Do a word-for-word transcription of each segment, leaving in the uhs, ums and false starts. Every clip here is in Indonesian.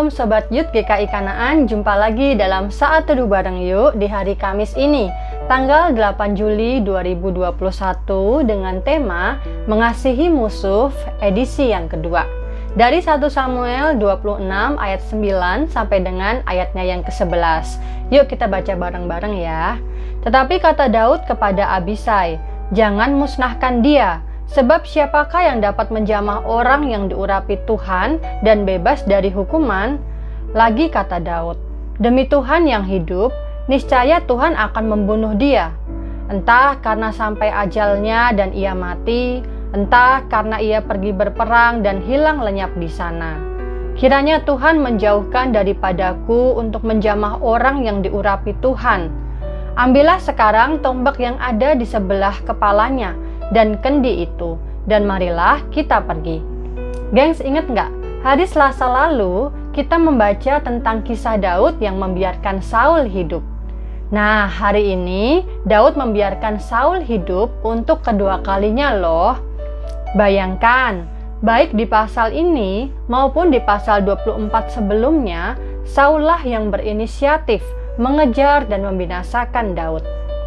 Shalom Sobat Youth G K I Kanaan, jumpa lagi dalam Saat Teduh Bareng Yuk di hari Kamis ini, tanggal delapan Juli dua ribu dua puluh satu dengan tema Mengasihi Musuh edisi yang kedua. Dari satu Samuel dua puluh enam ayat sembilan sampai dengan ayatnya yang kesebelas. Yuk kita baca bareng-bareng ya. Tetapi kata Daud kepada Abisai, "Jangan musnahkan dia. Sebab siapakah yang dapat menjamah orang yang diurapi Tuhan dan bebas dari hukuman?" Lagi kata Daud, "Demi Tuhan yang hidup, niscaya Tuhan akan membunuh dia. Entah karena sampai ajalnya dan ia mati, entah karena ia pergi berperang dan hilang lenyap di sana. Kiranya Tuhan menjauhkan daripadaku untuk menjamah orang yang diurapi Tuhan. Ambillah sekarang tombak yang ada di sebelah kepalanya dan kendi itu, dan marilah kita pergi." Gengs, inget nggak? Hari Selasa lalu kita membaca tentang kisah Daud yang membiarkan Saul hidup. Nah, hari ini Daud membiarkan Saul hidup untuk kedua kalinya loh. Bayangkan, baik di pasal ini maupun di pasal dua puluh empat sebelumnya, Saul lah yang berinisiatif mengejar dan membinasakan Daud.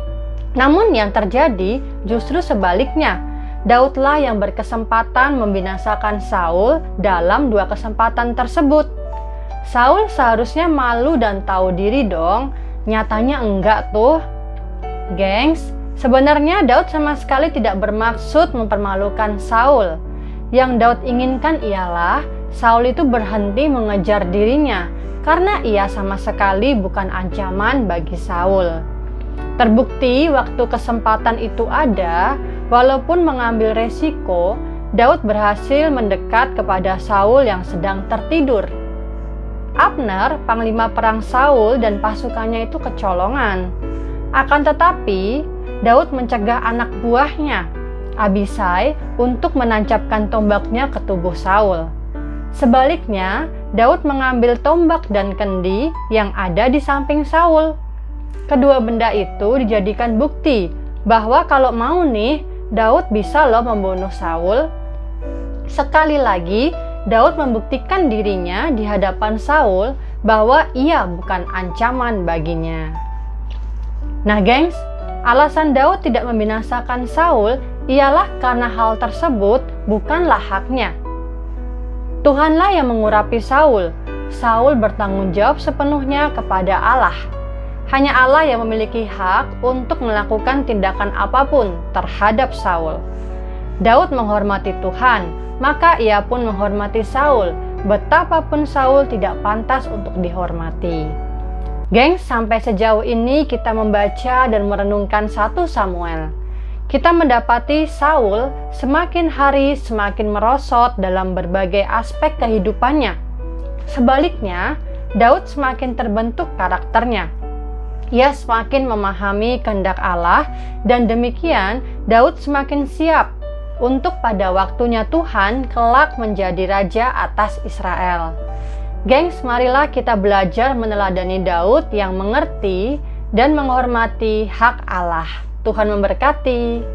Namun yang terjadi justru sebaliknya. Daudlah yang berkesempatan membinasakan Saul dalam dua kesempatan tersebut. Saul seharusnya malu dan tahu diri dong, nyatanya enggak tuh. Gengs, sebenarnya Daud sama sekali tidak bermaksud mempermalukan Saul. Yang Daud inginkan ialah Saul itu berhenti mengejar dirinya, karena ia sama sekali bukan ancaman bagi Saul. Terbukti waktu kesempatan itu ada, walaupun mengambil resiko, Daud berhasil mendekat kepada Saul yang sedang tertidur. Abner, panglima perang Saul dan pasukannya itu kecolongan. Akan tetapi, Daud mencegah anak buahnya, Abisai, untuk menancapkan tombaknya ke tubuh Saul. Sebaliknya, Daud mengambil tombak dan kendi yang ada di samping Saul. Kedua benda itu dijadikan bukti bahwa kalau mau nih, Daud bisa loh membunuh Saul. Sekali lagi, Daud membuktikan dirinya di hadapan Saul bahwa ia bukan ancaman baginya. Nah gengs, alasan Daud tidak membinasakan Saul ialah karena hal tersebut bukanlah haknya. Tuhanlah yang mengurapi Saul. Saul bertanggung jawab sepenuhnya kepada Allah. Hanya Allah yang memiliki hak untuk melakukan tindakan apapun terhadap Saul. Daud menghormati Tuhan, maka ia pun menghormati Saul, betapapun Saul tidak pantas untuk dihormati. Gengs, sampai sejauh ini kita membaca dan merenungkan satu Samuel. Kita mendapati Saul semakin hari semakin merosot dalam berbagai aspek kehidupannya. Sebaliknya, Daud semakin terbentuk karakternya. Ia semakin memahami kehendak Allah, dan demikian Daud semakin siap untuk pada waktunya Tuhan kelak menjadi raja atas Israel. Gengs, marilah kita belajar meneladani Daud yang mengerti dan menghormati hak Allah. Tuhan memberkati.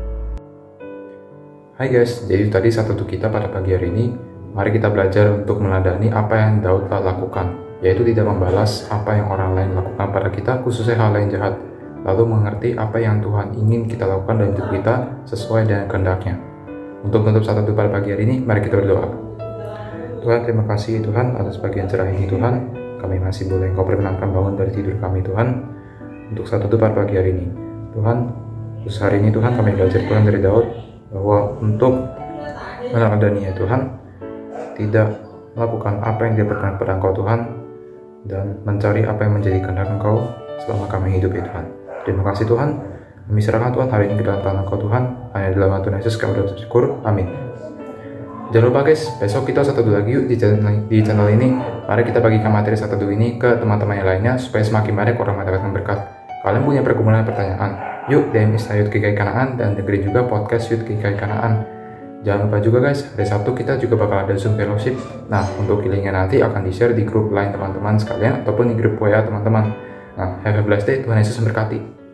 Hai guys, jadi tadi satu kita pada pagi hari ini, mari kita belajar untuk meneladani apa yang Daud telah lakukan, yaitu tidak membalas apa yang orang lain lakukan pada kita, khususnya hal yang jahat, lalu mengerti apa yang Tuhan ingin kita lakukan dalam hidup kita sesuai dengan kehendaknya. Untuk menutup satu pada pagi hari ini, mari kita berdoa. Tuhan, terima kasih Tuhan atas pagi yang cerah ini Tuhan. Kami masih boleh Engkau perkenankan bangun dari tidur kami Tuhan. Untuk satu pada pagi hari ini, Tuhan, khusus hari ini Tuhan kami belajar Tuhan dari Daud, bahwa untuk meneladani ya Tuhan, tidak melakukan apa yang diperkenankan kepada Engkau Tuhan, dan mencari apa yang menjadi kehendak Engkau selama kami hidup ya Tuhan. Terima kasih Tuhan, kami serahkan Tuhan hari ini ke dalam tangan Engkau Tuhan. Hanya dalam nama Tuhan Yesus kami bersyukur, amin. Jangan lupa guys, besok kita satu dua lagi yuk di channel, di channel ini. Mari kita bagikan materi satu dua ini ke teman-teman yang lainnya, supaya semakin banyak orang mendapatkan berkat. Kalian punya pergumulan pertanyaan, yuk D M Instagram Youth G K I Kanaan, dan dengerin juga podcast Youth G K I Kanaan. Jangan lupa juga guys, hari Sabtu kita juga bakal ada Zoom Fellowship. Nah, untuk linknya nanti akan di-share di grup lain teman-teman sekalian, ataupun di grup W A teman-teman. Nah, have a blessed day, Tuhan Yesus memberkati.